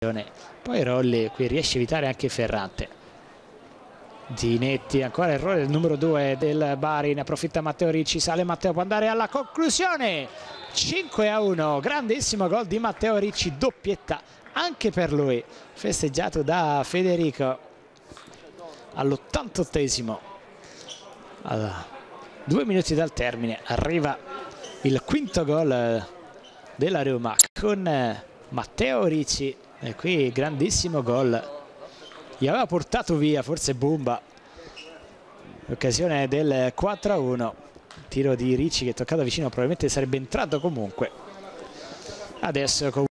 Poi Rolli qui riesce a evitare anche Ferrante. Zinetti, ancora errore del numero 2 del Bari, ne approfitta Matteo Ricci, sale Matteo, può andare alla conclusione. 5-1, grandissimo gol di Matteo Ricci, doppietta anche per lui, festeggiato da Federico all'88esimo. Allora, 2 minuti dal termine arriva il quinto gol della Roma con Matteo Ricci, e qui grandissimo gol, gli aveva portato via forse Bumba l'occasione del 4-1, tiro di Ricci che toccata vicino probabilmente sarebbe entrato comunque. Adesso